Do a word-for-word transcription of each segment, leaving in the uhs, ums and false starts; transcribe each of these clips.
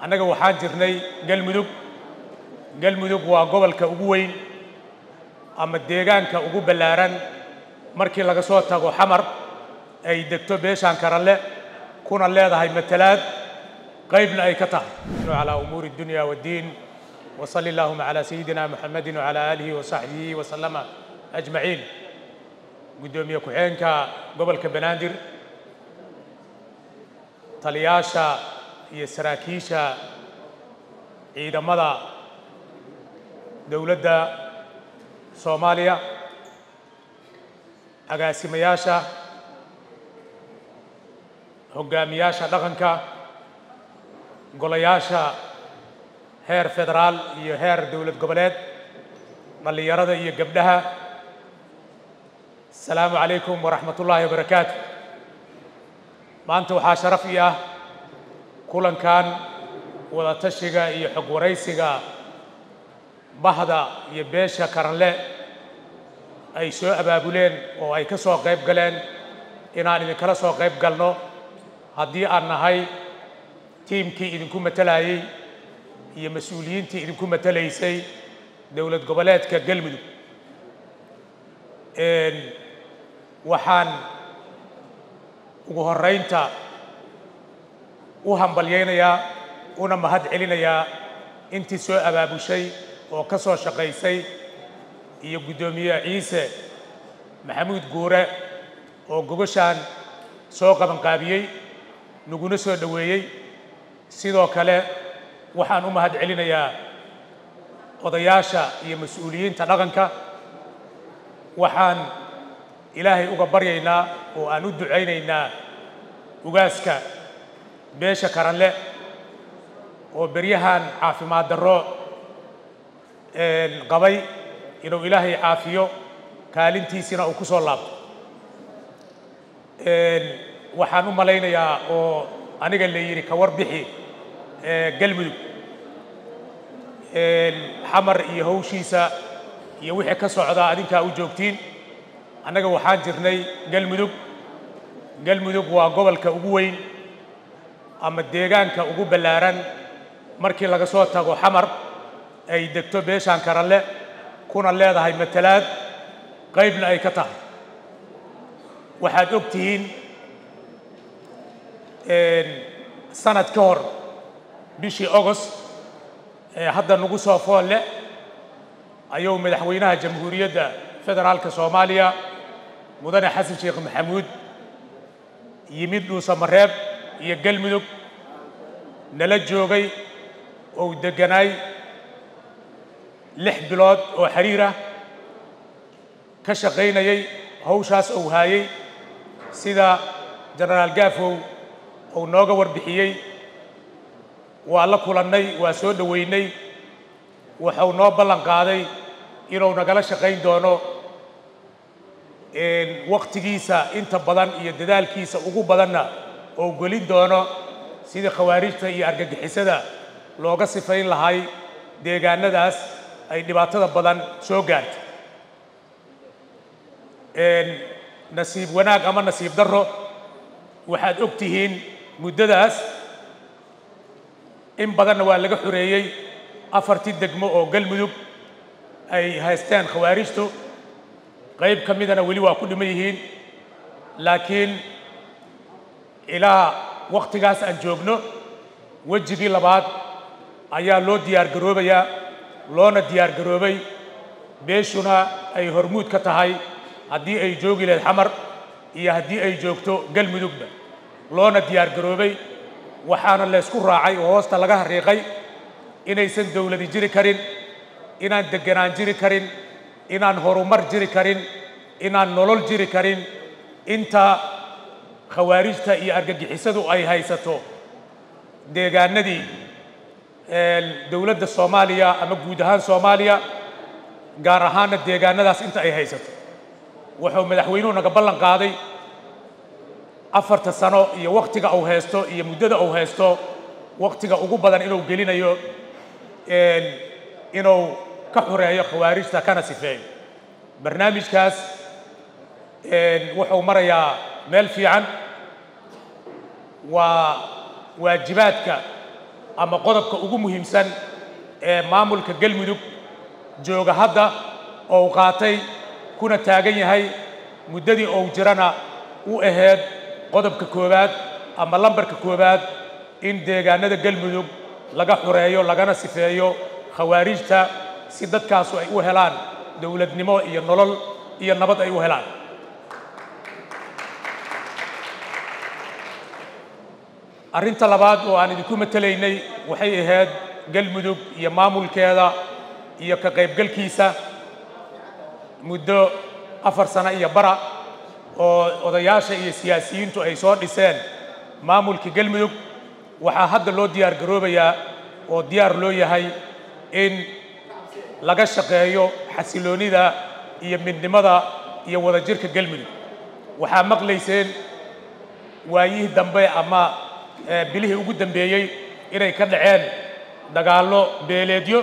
annaga waxaan jirnay galmudug galmudug waa gobolka ugu weyn ama deegaanka ugu ballaaran markii laga soo tago xamar ay degto beeshaan Karalle kuna leedahay matalaad qaybna ay ka tahay ala umuuri dunya wa diin wa sallallahu ala sayyidina muhammadin wa ala alihi wa sahbihi wa sallama ajma'in gudoomiye ku xeenka gobolka Banaadir taliyaasha iyo saraakiisha ciidamada dawladda Soomaaliya agaasimayaasha hogaamiyaasha dhaqanka golayaasha heer federaal iyo heer dawlad goboleed dhalinyarada iyo gabdhaha السلام عليكم ورحمة الله وبركاته maanta waxaa sharaf ii ah kulankan wada tashiga iyo xog waraysiga bahda iyo beesha Karalle ay soo abaabuleen oo ay ka soo qayb galeen inaan idin kala soo qayb galno haddii aan nahay tiimkii idinku matalayay iyo mas'uuliyiintii idinku matalaysay dawlad goboleedka Galmudug een waxaan ugu horeynta u hambalyeynaya una mahad celinaya intii soo abaabushay oo ka soo shaqeysay iyo gudoomiye Ciise Maxamuud Guure oo gogoshaan soo qaban qaabiyay nuguna soo dhaweeyay sidoo kale waxaan u mahad celinayaa odayaasha iyo mas'uuliyiinta dhaqanka waxaan ilaahay uga baryaynaa oo aan u ducaynaynaa ugaaska beesha Karalle oo beryahan caafimaad darro een qabay inuu ilaahay caafiyo kaalintiisina uu ku soo laabto een waxaan u malaynayaa oo aniga la yiri ka warbixi ee Galmudug een xamar iyo hawshiisa iyo wixii ka socda adinka u joogtiin annaga waxaan jirnay galmudug galmudug waa gobolka ugu weyn ama deegaanka ugu ballaaran markii laga soo tago xamar ay degto beeshaan Karalle kuna leedahay matalaad qaybna ay ka tahay waxaad ogtihiin een sanad ka hor bishii August ee hadda nagu soo foolle ayuu madaxweynaha jamhuuriyadda federaalka Soomaaliya mudane xasan sheekh maxamuud yimid dhuusa mareeb iyo galmudug nala joogay oo deganay lix bilood oo xiriir ah ka shaqeynayay hawshaas oo hayay sida generaal Gaafow oo nooga warbixiyay waa la kulannay waa soo dhaweynay wuxuu noo ballan qaaday inuu nagala shaqeyn doono een waqtigiisa inta badan iyo dadaalkiisa ugu badanna oo golin doono sida khawaarijta iyo argagixisada looga sifayn lahay deegaanadaas ay dhibaatada badan soo gaartay een nasiib wanaag ama nasiib darro waxaad ogtihiin muddadaas in badanna waa laga xoreeyay afartii degmo oo galmudug ay haystaan khawaarijtu qayb ka midana wali waa ku dhiman yihiin laakiin ilaa waqtigaas aan joogno wajigii labaad ayaa loo diyaar garoobayaa loona diyaar garoobay beeshuna ay hormuud ka tahay haddii ay joogi lahayd xamar iyo haddii ay joogto galmudugba loona diyaar garoobay waxaana la isku raacay oo hoosta laga hariiqay inaysan dawladi jiri karin inaan deganaan jiri karin inaan horumar jiri karin inaan nolol jiri karin inta khawaarijta iyo argagixisadu ay haysato deegaanadii ee dawladda Soomaaliya ama guud ahaan Soomaaliya gaar ahaan deegaanadaas inta ay haysato wuxuu madaxweynuhu naga ballan qaaday afarta sano iyo waqtiga uu haysto iyo muddada uu haysto waqtiga ugu badan inuu gelinayo een inuu ka xoreeyo khawaarijta kana sifeeyo barnaamijkaas een wuxuu marayaa meel fiican waa waajibaadka ama qodobka ugu muhiimsan ee maamulka galmudug jooga hadda oo qaatay kuna taagan yahay muddadii oo jirana u aheed qodobka koowaad ama lambarka koowaad in deegaanada galmudug laga xureeyo lagana sifeeyo khawaarijta si dadkaas ay u helaan dawladnimo iyo nolol iyo nabad ay u helaan arrinta labaad oo aan idinku matalaynay waxay ahayd galmudug iyo maamulkeeda iyo ka qaybgalkiisa muddo afar sano iyo bara oo odayaasha iyo siyaasiyiintu ay soo dhiseen maamulka galmudug waxaa hadda loo diyaar garoobayaa oo diyaar loo yahay in laga shaqeeyo xasiloonida iyo midnimada iyo wadajirka galmudug waxaa maqlayseen waayihii dambe ama bilihii ugu dambeeyey inay ka dhaceen dagaallo beeleedyo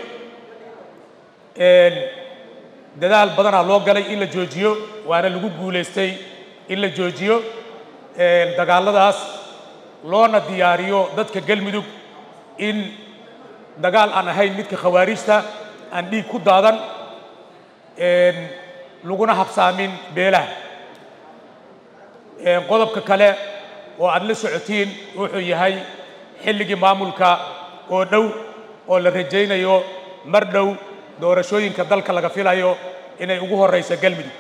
dadaal badanaa loo galay in la joojiyo waana lagu guulaystay in la joojiyo dagaalladaas loona diyaariyo dadka galmudug in dagaal aan ahayn midka khawaarijta aan dhiig ku daadan laguna habsaamin beelaha qodobka kale oo aad la socotiin wuxuu yahay xilligii maamulka oo dhow oo la rajaynayo mar dhow doorashooyinka dalka laga filayo inay ugu horeyso galmudug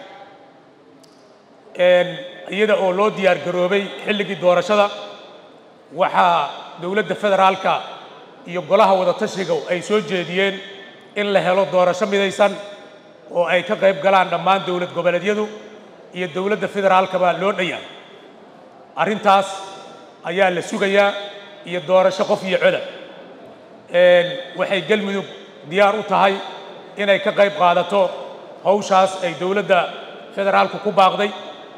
iyada oo loo diyaar garoobay xilligii doorashada waxaa dowladda federaalka iyo golaha wada tashiga ay soo jeediyeen in la helo doorasho midaysan oo ay ka qayb galaan dhammaan dowlad goboleedyadu iyo dowladda federaalkaba loo dhayaa arrintaas ayaa la sugayaa iyo doorasho qof iyo codab waxay galmudug diyaar u tahay inay ka qayb qaadato hawshaas ay dowladda federaalku ku baaqday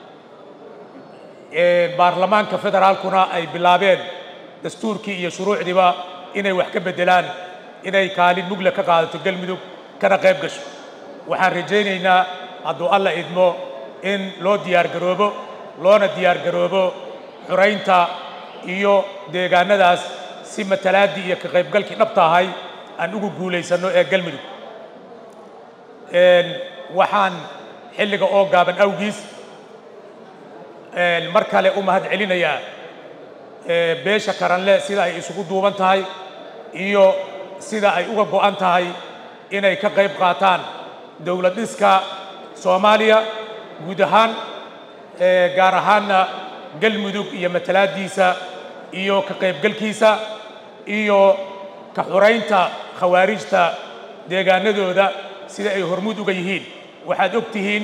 baarlamaanka federaalkuna ay bilaabeen dastuurkii iyo shuruucdiiba inay wax ka beddelaan inay kaalin mugle ka qaadato galmudug kana qayb gasho waxaan rajaynaynaa hadduu alla idmo in loo diyaar garoobo loona diyaar garoobo xuraynta iyo deegaanadaas si matalaadii iyo ka qaybgalkii dhabta ahay aan ugu guulaysanno ee galmudug waxaan xilliga oo gaaban awgiis mar kale u mahad celinayaa beesha karanle sida ay isugu duuban tahay iyo sida ay uga go'an tahay inay ka qayb qaataan dowlad dhiska Soomaaliya guud ahaan gaar ahaanna galmudug iyo matalaadiisa iyo ka qaybgalkiisa iyo ka xuraynta khawaarijta deegaanadooda sida ay hormuud uga yihiin waxaad og tihiin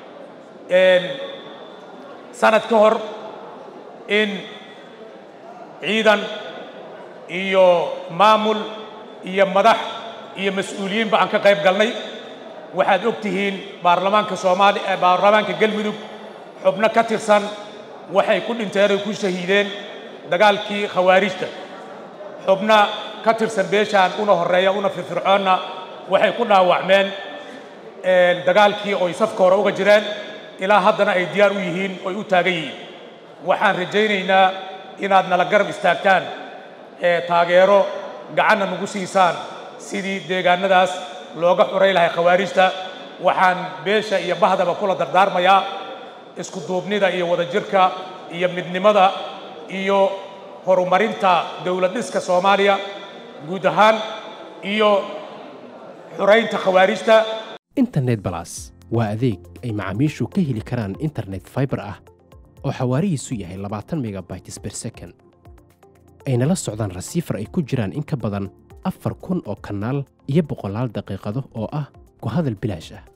sanad ka hor in ciidan iyo maamul iyo madax iyo mas'uuliyiinba aan ka qayb galnay waxaad og tihiin baarlamaanka Soomaaliya baarlamaanka galmudug xubno ka tirsan waxay ku dhinteen ku shahiideen dagaalkii khawaarijta xubna ka tirsan beeshaan una horeeya una firfircoonna waxay ku dhaawacmeen dagaalkii oo safka hore uga jireen ilaa haddana ay diyaar u yihiin oo u taagan yihiin waxaan rajaynaynaa inaad nala garab istaagtaan taageero gacanna nagu siisaan sidii deegaanadaas looga xuray lahay khawaarijta waxaan beesha iyo bahdaba kula dardaarmayaa isku duubnida iyo wadajirka iyo midnimada iyo horumarinta dowlad dhiska Soomaaliya guud ahaan iyo xuraynta khawaarijta internet plus waa adeeg ay macaamiishu ka heli karaan internet fiber ah oo xawaarihiisu yahay labaatan megabytes per second ayna la socdaan receiver ay ku jiraan in ka badan afar kun oo kanaal iyo boqolaal daqiiqado oo ah ku hadal bilaash ah